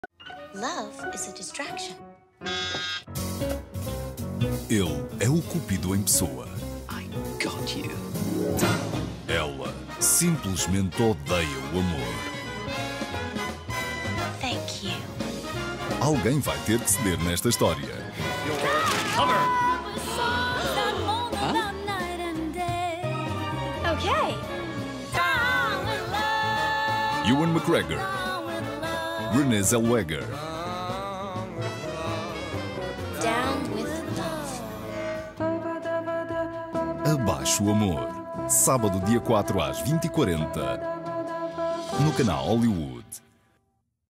Love is a distraction. Ele é o Cupido em pessoa. I got you. Ela simplesmente odeia o amor. Thank you. Alguém vai ter que ceder nesta história. Okay. Ewan McGregor, Renée Zellweger, Down with love. Abaixo, Amor. Sábado, dia 4 às 20h40. No canal Hollywood.